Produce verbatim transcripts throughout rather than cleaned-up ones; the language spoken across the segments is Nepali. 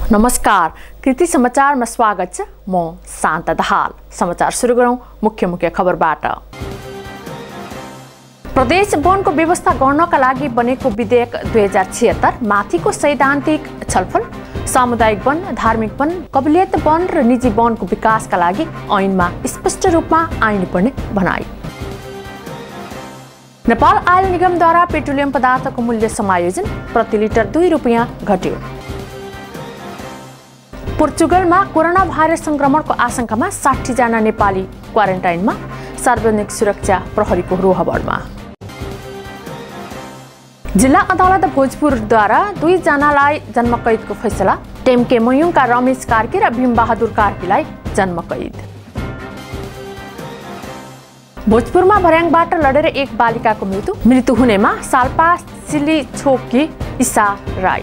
नमस्कार, कृति समाचारमा स्वागत छ। म शान्ता दाहाल। समाचार सुरु गरौँ मुख्य मुख्य खबरबाट। प्रदेश वनको व्यवस्था गर्नका लागि बनेको विधेयक दुई हजार छिहत्तर माथिको सैद्धान्तिक छलफल। सामुदायिक वन, धार्मिक वन, कबलियत वन र निजी वनको विकासका लागि ऐनमा स्पष्ट रूपमा आइनुपर्ने भनाई। नेपाल आयल निगमद्वारा पेट्रोलियम पदार्थको मूल्य समायोजन, प्रति लिटर दुई रुपियाँ घट्यो। पोर्चुगलमा कोरोना भाइरस संक्रमणको आशंकामा साठी जना नेपाली क्वारेन्टाइनमा, सार्वजनिक सुरक्षा प्रहरीको रोहबरमा। जिल्ला अदालत भोजपुरद्वारा दुई जनालाई जन्मकैदको फैसला। टेमके मयुङका रमेश कार्की र भीमबहादुर कार्कीलाई जन्मकैद। भोजपुरमा भर्याङबाट लडेर एक बालिकाको मृत्यु मृत्यु हुनेमा साल्पा सिली छोकी ईसा राई।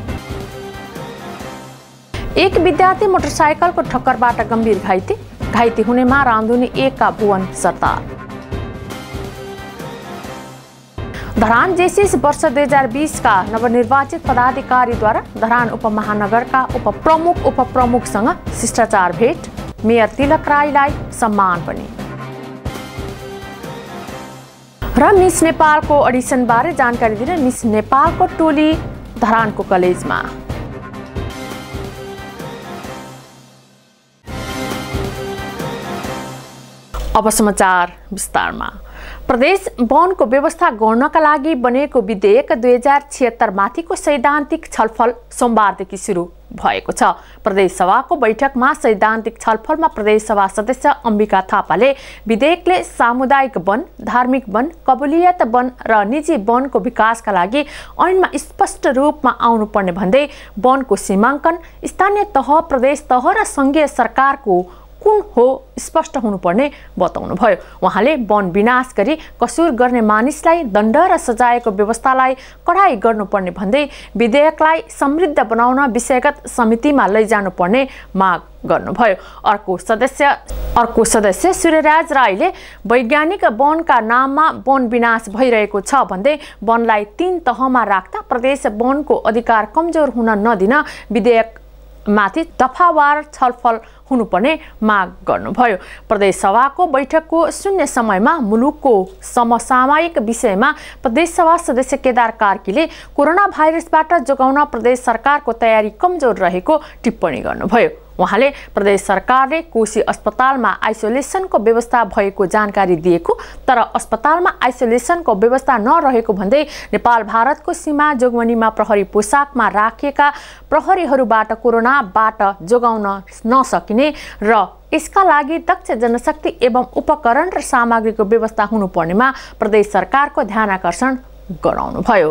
एक विद्यार्थी मोटरसाइकलको ठक्करबाट गम्भीर घाइते घाइते हुनेमा रामधुनी एक का भुवन सरदार। धरान जेसिस वर्ष दुई हजार बीस का नवनिर्वाचित पदाधिकारीद्वारा धरान उपमहानगरका उपप्रमुख उपप्रमुखसँग शिष्टाचार भेट। मेयर तिलक राईलाई सम्मान पनि। र मिस नेपालको अडिसनबारे जानकारी दिन मिस नेपालको टोली धरानको कलेजमा। अब समाचार विस्तारमा। प्रदेश वनको व्यवस्था गर्नका लागि बनेको विधेयक दुई हजार छिहत्तर माथिको सैद्धान्तिक छलफल सोमबारदेखि सुरु भएको छ। प्रदेश सभाको बैठकमा सैद्धान्तिक छलफलमा प्रदेश सभा सदस्य अम्बिका थापाले विधेयकले सामुदायिक वन, धार्मिक वन, कबलियत वन र निजी वनको विकासका लागि ऐनमा स्पष्ट रूपमा आउनुपर्ने भन्दै वनको सीमाङ्कन स्थानीय तह, प्रदेश तह र संघीय सरकारको कुन हो स्पष्ट हुनुपर्ने बताउनुभयो। उहाँले वन विनाश गरी कसुर गर्ने मानिसलाई दण्ड र सजायको व्यवस्थालाई कडाई गर्नुपर्ने भन्दै विधेयकलाई समृद्ध बनाउन विषयगत समितिमा लैजानुपर्ने माग गर्नुभयो। अर्को सदस्य अर्को सदस्य सूर्यराज राईले वैज्ञानिक वनका नाममा वन विनाश भइरहेको छ भन्दै वनलाई तीन तहमा राख्दा प्रदेश वनको अधिकार कमजोर हुन नदिन विधेयक माथि दफावार छलफल हुनुपर्ने माग गर्नुभयो। प्रदेश सभाको बैठकको शून्य समयमा मुलुकको समसामयिक विषयमा प्रदेश सभा सदस्य केदार कार्कीले कोरोना भाइरसबाट जोगाउन प्रदेश सरकारको तयारी कमजोर रहेको टिप्पणी गर्नुभयो। उहाँले प्रदेश सरकारले कोशी अस्पतालमा आइसोलेसनको व्यवस्था भएको जानकारी दिएको तर अस्पतालमा आइसोलेसनको व्यवस्था नरहेको भन्दै नेपाल भारतको सीमा जोगवनीमा प्रहरी पोसाकमा राखिएका प्रहरीहरूबाट कोरोनाबाट जोगाउन नसकिने र यसका लागि दक्ष जनशक्ति एवं उपकरण र सामग्रीको व्यवस्था हुनुपर्नेमा प्रदेश सरकारको ध्यानाकर्षण गराउनुभयो।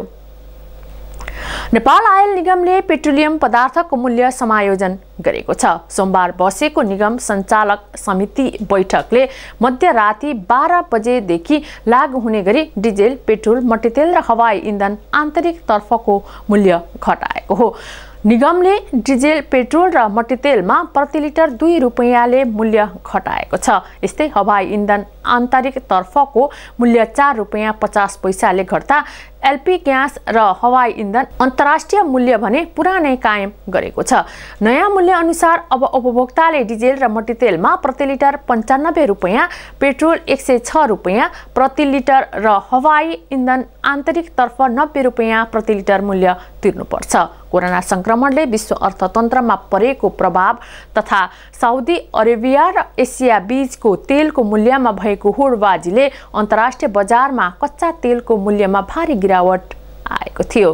नेपाल आयल निगमले पेट्रोलियम पदार्थको मूल्य समायोजन गरेको छ। सोमबार बसेको निगम सञ्चालक समिति बैठकले मध्यराति बाह्र बजेदेखि लागू हुने गरी डिजेल, पेट्रोल, मट्टीतेल र हवाई इन्धन आन्तरिक तर्फको मूल्य घटाएको हो। निगमले डिजेल, पेट्रोल र मट्टीतेलमा प्रति लिटर दुई रुपियाँले मूल्य घटाएको छ। यस्तै हवाई इन्धन आन्तरिक तर्फको मूल्य चार रुपियाँ पचास पैसाले घट्दा एलपी ग्यास र हवाई इन्धन अन्तर्राष्ट्रिय मूल्य भने पुरानै कायम गरेको छ। नयाँ मूल्य अनुसार अब उपभोक्ताले डिजेल र मट्टीतेलमा प्रति लिटर पन्चानब्बे रुपियाँ, पेट्रोल एक सय छ रुपियाँ प्रति लिटर र हवाई इन्धन आन्तरिक तर्फ नब्बे रुपियाँ प्रति लिटर मूल्य तिर्नुपर्छ। कोरोना संक्रमणले विश्व अर्थतन्त्रमा परेको प्रभाव तथा साउदी अरेबिया र एसिया बीचको तेलको मूल्यमा भएको होडबाजीले अन्तर्राष्ट्रिय बजारमा कच्चा तेलको मूल्यमा भारी गिरावट आएको थियो।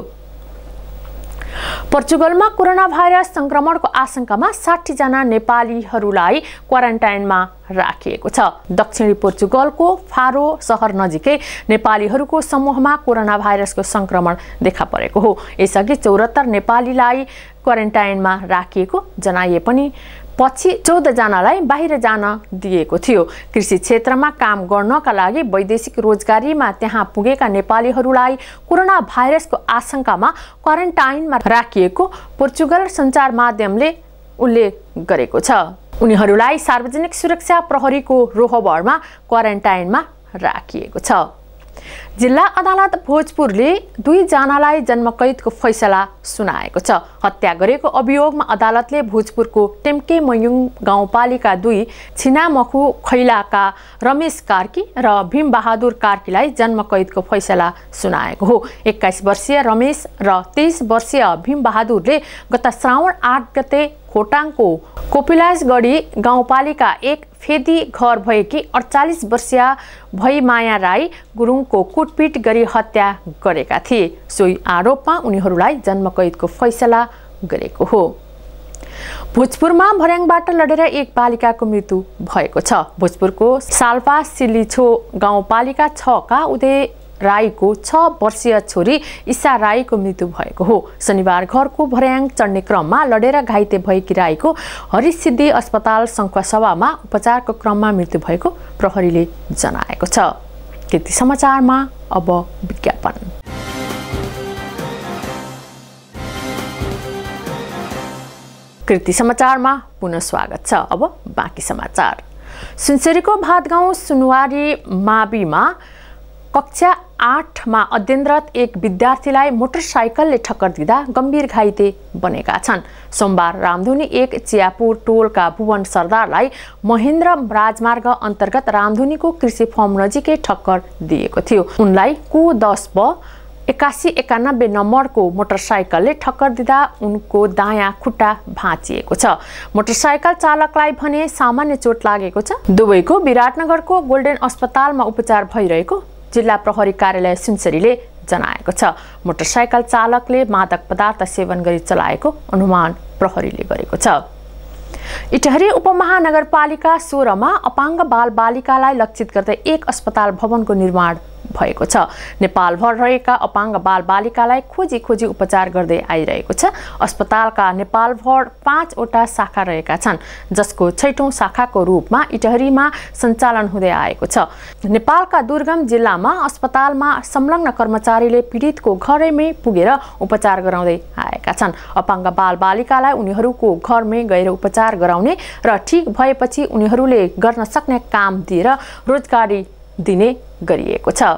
पोर्चुगलमा कोरोना भाइरस संक्रमणको आशंकामा साठी जना नेपालीहरूलाई क्वारेन्टाइनमा राखिएको छ। दक्षिणी पोर्चुगलको फारो सहर नजिकै नेपालीहरूको समूहमा कोरोना भाइरसको संक्रमण देखा परेको हो। यसअघि चौहत्तर नेपालीलाई क्वारेन्टाइनमा राखिएको जनाइए पनि पछि चौध जनालाई बाहिर जान दिएको थियो। कृषि क्षेत्रमा काम गर्नका लागि वैदेशिक रोजगारीमा त्यहाँ पुगेका नेपालीहरूलाई कोरोना भाइरसको आशंकामा क्वारेन्टाइनमा राखिएको पोर्चुगल सञ्चार माध्यमले उल्लेख गरेको छ। उनीहरूलाई सार्वजनिक सुरक्षा प्रहरीको रोहबरमा क्वारेन्टाइनमा राखिएको छ। जिल्ला अदालत भोजपुरले दुईजनालाई जन्मकैदको फैसला सुनाएको छ। हत्या गरेको अभियोगमा अदालतले भोजपुरको टेम्के मयुङ गाउँपालिका दुई छिनामखु खैलाका रमेश कार्की र भीमबहादुर कार्कीलाई जन्मकैदको फैसला सुनाएको हो। एक्काइस वर्षीय रमेश र तेइस वर्षीय भीमबहादुरले गत श्रावण आठ गते खोटाङको कोपिलासगढी गाउँपालिका एक फेदी घर भएकी अडचालिस वर्षीय भैमाया राई गुरुङको कुटपिट गरी हत्या गरेका थिए। सोही आरोपमा उनीहरूलाई जन्मकैदको फैसला गरेको हो। भोजपुरमा भर्याङबाट लडेर एक बालिकाको मृत्यु भएको छ। भोजपुरको साल्पा सिलिछो गाउँपालिका छ का उदय राईको छ वर्षीय छोरी ईशा राईको मृत्यु भएको हो। शनिबार घरको भर्याङ चढ्ने क्रममा लडेर घाइते भएकी राईको हरिसिद्धि अस्पताल शङ्खसभामा उपचारको क्रममा मृत्यु भएको प्रहरीले जनाएको छ। कृति समाचारमा अब विज्ञापन। कृति समाचारमा पुनः स्वागत छ। अब बाँकी समाचार। सुनसरीको भातगाउँ सुनवारी माविमा कक्षा आठमा अध्ययनरत एक विद्यार्थीलाई मोटरसाइकलले ठक्कर दिँदा गम्भीर घाइते बनेका छन्। सोमबार रामधुनी एक चियापुर टोलका भुवन सरदारलाई महेन्द्र राजमार्ग अन्तर्गत रामधुनीको कृषि फर्म नजिकै ठक्कर दिएको थियो। उनलाई कु दस ब एकासी एकानब्बे नम्बरको मोटरसाइकलले ठक्कर दिँदा उनको दायाँ खुट्टा भाँचिएको छ। मोटरसाइकल चालकलाई भने सामान्य चोट लागेको छ। दुवैको विराटनगरको गोल्डेन अस्पतालमा उपचार भइरहेको जिल्ला प्रहरी कार्यालय सुनसरीले जनाएको छ। मोटरसाइकल चालकले मादक पदार्थ सेवन गरी चलाएको अनुमान प्रहरीले गरेको छ। इटहरी उपमहानगरपालिका सोह्रमा अपाङ्ग बाल बालिकालाई लक्षित गर्दै एक अस्पताल भवनको निर्माण भएको छ। नेपालभर रहेका अपाङ्ग बाल बालिकालाई खोजी खोजी उपचार गर्दै आइरहेको छ। अस्पतालका नेपालभर पाँचवटा शाखा रहेका छन्, जसको छैटौं शाखाको रूपमा इटहरीमा सञ्चालन हुँदै आएको छ। नेपालका दुर्गम जिल्लामा अस्पतालमा संलग्न कर्मचारीले पीडितको घरैमै पुगेर उपचार गराउँदै आएका छन्। अपाङ्ग बाल बालिकालाई उनीहरूको घरमै गएर उपचार गराउने र ठिक भएपछि उनीहरूले गर्न सक्ने काम दिएर रोजगारी दिने गरिएको छ।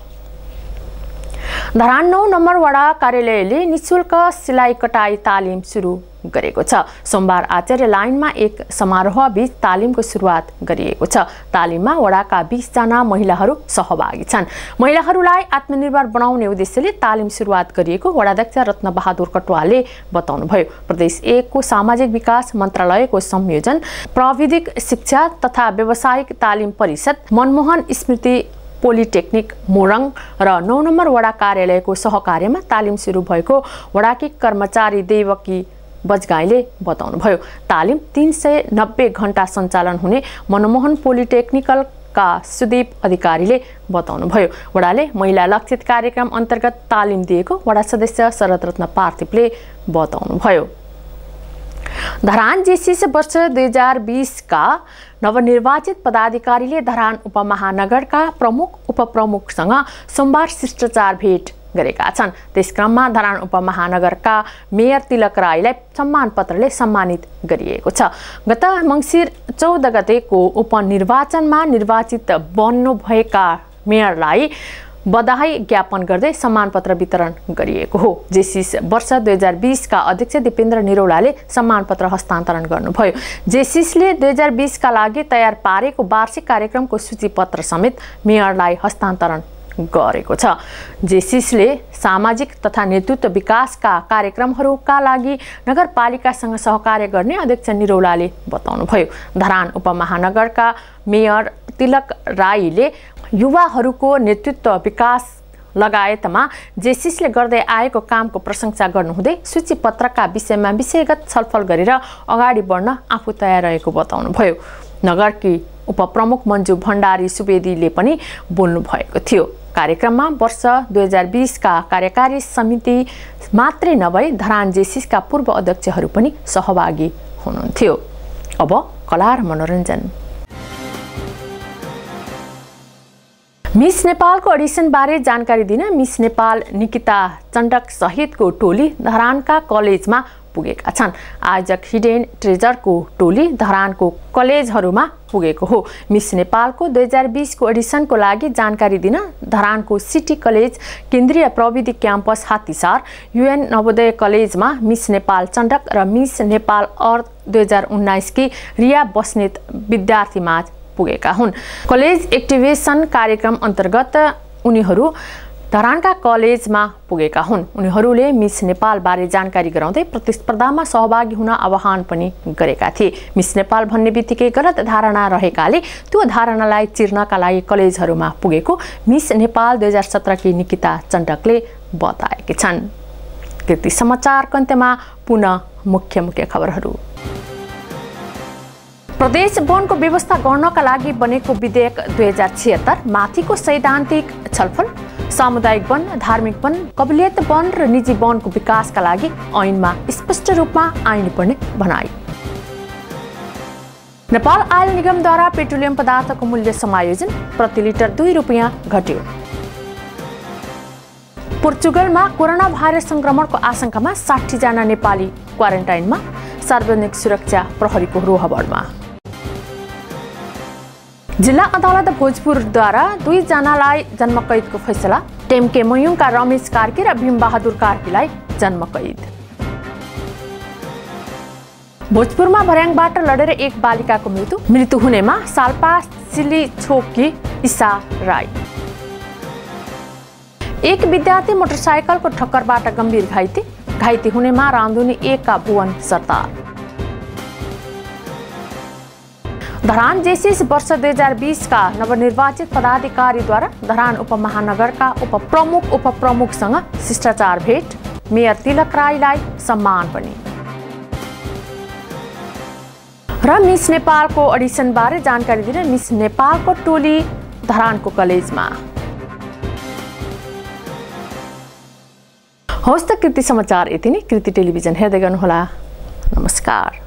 धरान नौ नम्बर वडा कार्यालयले निशुल्क सिलाई कटाई तालिम सुरु गरेको छ। सोमबार आचार्य लाइनमा एक समारोह बीच तालिमको सुरुवात गरिएको छ। तालिममा वडाका बीस जना महिलाहरू सहभागी छन्। महिलाहरूलाई आत्मनिर्भर बनाउने उद्देश्यले तालिम सुरुवात गरिएको वडाध्यक्ष रत्न बहादुर कटुवालले बताउनुभयो। प्रदेश एक को सामाजिक विकास मन्त्रालयको संयोजन प्राविधिक शिक्षा तथा व्यावसायिक तालिम परिषद मनमोहन स्मृति पोलिटेक्निक मोरङ र नौ नम्बर वडा कार्यालयको सहकार्यमा तालिम सुरु भएको वडाकी कर्मचारी देवकी बजगाईले बताउनुभयो। तालिम तीन सय नब्बे घण्टा सञ्चालन हुने मनमोहन पोलिटेक्निकलका सुदीप अधिकारीले बताउनुभयो। वडाले महिला लक्षित कार्यक्रम अन्तर्गत तालिम दिएको वडा सदस्य शरद रत्न पार्थिवले बताउनुभयो। धरान जेसिस वर्ष दुई हजार बीस का नवनिर्वाचित पदाधिकारीले धरान उपमहानगरका प्रमुख उपप्रमुखसँग सोमबार शिष्टाचार भेट गरेका छन्। त्यसक्रममा धरान उपमहानगरका मेयर तिलक राईलाई सम्मान पत्रले सम्मानित गरिएको छ। गत मङ्सिर चौध गतेको उपनिर्वाचनमा निर्वाचित बन्नुभएका मेयरलाई बधाई ज्ञापन गर्दै सम्मान पत्र वितरण गरिएको हो। जेसिस वर्ष दुई हजार बीस का अध्यक्ष दिपेन्द्र निरौलाले सम्मान पत्र हस्तान्तरण गर्नुभयो। जेसिसले दुई हजार बीस का लागि तयार पारेको वार्षिक कार्यक्रमको सूचीपत्र समेत मेयरलाई हस्तान्तरण गरेको छ। जेसिसले सामाजिक तथा नेतृत्व विकासका कार्यक्रमहरूका लागि नगरपालिकासँग सहकार्य गर्ने अध्यक्ष निरौलाले बताउनुभयो। धरान उपमहानगरका मेयर तिलक राईले युवाहरूको नेतृत्व विकास लगायतमा जेसिसले गर्दै आएको कामको प्रशंसा गर्नुहुँदै सूचीपत्रका विषयमा विषयगत छलफल गरेर अगाडि बढ्न आफू तयार रहेको बताउनुभयो। नगरकी उपप्रमुख मन्जु भण्डारी सुवेदीले पनि बोल्नु भएको थियो। कार्यक्रममा वर्ष दुई हजार बीस का कार्यकारी समिति मात्रै नभई धरान जेसिसका पूर्व अध्यक्षहरू पनि सहभागी हुनुहुन्थ्यो। अब कला र मनोरञ्जन। मिस नेपालको अडिसन बारे जानकारी दिन मिस नेपाल निकिता चण्डक सहितको टोली धरानका कलेजमा पुगेका छन्। आयोजक हिडेन ट्रेजरको टोली धरानको कलेजहरूमा पुगेको हो। मिस नेपालको दुई हजार बीसको एडिसनको लागि जानकारी दिन धरानको सिटी कलेज, केन्द्रीय प्रविधि क्याम्पस हात्तीसार, युएन नवोदय कलेजमा मिस नेपाल चण्डक र मिस नेपाल अर्थ दुई हजार उन्नाइसकी रिया बस्नेत विद्यार्थीमाझ पुगेका हुन्। कलेज एक्टिभेसन कार्यक्रम अन्तर्गत उनीहरू धरानका कलेजमा पुगेका हुन्। उनीहरूले मिस नेपाल बारे जानकारी गराउँदै प्रतिस्पर्धामा सहभागी हुन आह्वान पनि गरेका थिए। मिस नेपाल भन्ने बित्तिकै गलत धारणा रहेकाले त्यो धारणालाई चिर्नका लागि कलेजहरूमा पुगेको मिस नेपाल दुई हजार सत्रकी निकिता चण्डकले बताएकी छन्। कृति समाचारको अन्त्यमा पुनः मुख्य मुख्य खबरहरू। प्रदेश वनको व्यवस्था गर्नका लागि बनेको विधेयक दुई हजार छिहत्तर माथिको सैद्धान्तिक छलफल। सामुदायिक वन, धार्मिक वन, कबिलियत वन र निजी वनको विकासका लागि ऐनमा स्पष्ट रूपमा आइनुपर्ने भनाई। नेपाल आयल निगमद्वारा पेट्रोलियम पदार्थको मूल्य समायोजन, प्रति लिटर दुई रुपियाँ घट्यो। पोर्चुगलमा कोरोना भाइरस संक्रमणको आशंकामा साठी जना नेपाली क्वारेन्टाइनमा, सार्वजनिक सुरक्षा प्रहरीको रोहबडमा। जिल्ला अदालत भोजपुरद्वारा दुईजनालाई जन्मकैदको फैसला। टेमके मयुङका रमेश कार्की र भीम बहादुर कार्कीलाई जन्मकैद। भोजपुरमा भर्याङबाट लडेर एक बालिकाको मृत्यु मृत्यु हुनेमा साल्पा सिली छोकी ईसा राई। एक विद्यार्थी मोटरसाइकलको ठक्करबाट गम्भीर घाइते घाइते हुनेमा रामधुनी एक का भुवन सरदार। धरान जेसिस वर्ष दुई हजार बीसका नवनिर्वाचित पदाधिकारीद्वारा धरान उपमहानगरका उपप्रमुख उपप्रमुखसँग शिष्टाचार भेट। मेयर तिलक राईलाई सम्मान पनि। र मिस नेपालको अडिसनबारे जानकारी दिन मिस नेपालको टोली धरानको कलेजमा। हवस् त कृति समाचार यति नै। कृति टेलिभिजन हेर्दै गर्नुहोला। नमस्कार।